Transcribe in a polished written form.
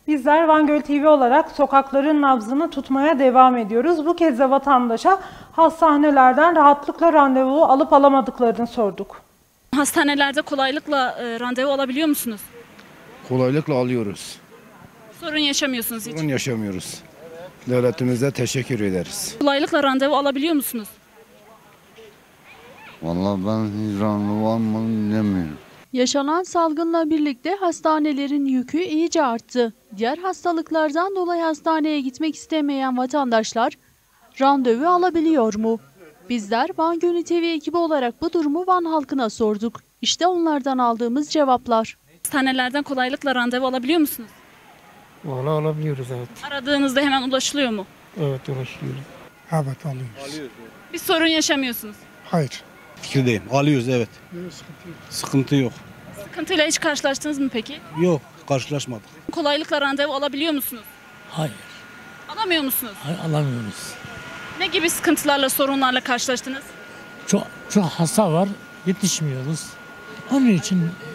Bizler Van Göl TV olarak sokakların nabzını tutmaya devam ediyoruz. Bu kez de vatandaşa hastanelerden rahatlıkla randevu alıp alamadıklarını sorduk. Hastanelerde kolaylıkla randevu alabiliyor musunuz? Kolaylıkla alıyoruz. Sorun yaşamıyorsunuz hiç. Sorun yaşamıyoruz. Devletimize teşekkür ederiz. Kolaylıkla randevu alabiliyor musunuz? Vallahi ben hiç randevu almadım bilemiyorum. Yaşanan salgınla birlikte hastanelerin yükü iyice arttı. Diğer hastalıklardan dolayı hastaneye gitmek istemeyen vatandaşlar randevu alabiliyor mu? Bizler Van Göl TV ekibi olarak bu durumu Van halkına sorduk. İşte onlardan aldığımız cevaplar. Hastanelerden kolaylıkla randevu alabiliyor musunuz? Valla alabiliyoruz, evet. Aradığınızda hemen ulaşılıyor mu? Evet, ulaşıyoruz. Evet, alıyoruz. Bir sorun yaşamıyorsunuz. Hayır. Fikirdeyim. Alıyoruz, evet. Sıkıntı yok. Sıkıntıyla hiç karşılaştınız mı peki? Yok, karşılaşmadık. Kolaylıkla randevu alabiliyor musunuz? Hayır, Alamıyor musunuz? hayır alamıyoruz. Ne gibi sıkıntılarla, sorunlarla karşılaştınız? Çok hasta var, yetişmiyoruz. Onun için